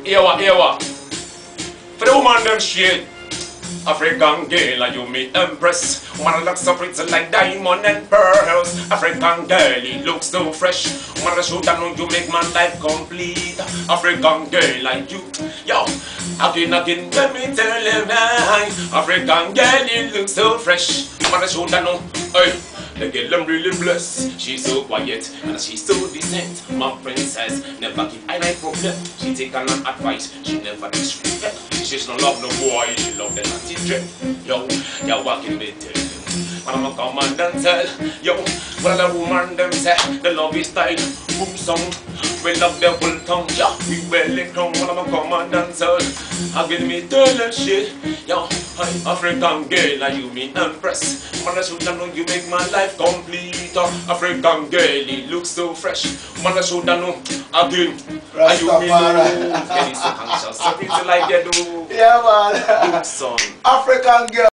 Ewa. For the woman them shade. African girl, you me impress. Woman looks so pretty like diamond and pearls. African girl, it looks so fresh. Woman should I know you make my life complete. African girl like you, yo. Again, let me tell you now. African girl, it looks so fresh. Woman should I know, hey. The girl I'm really blessed. She's so quiet and she's so decent. My princess never give I no problem. She take on advice, she never disrespect. She's no love no boy, she love the naughty dread. Yo, you're walking with them. When I'm a come and tell, yo, well the woman them say the love is tight. Boom song, we love the whole tongue. Yeah, we belly come when I'm a come and tell. I give me tell shit, yo. African girl, are you me impress? Man, I should know you make my life complete. African girl, it looks so fresh. Man, I should know again. Are you me know? Getting so conscious, so pretty like you do. Yeah, man. Good song. African girl.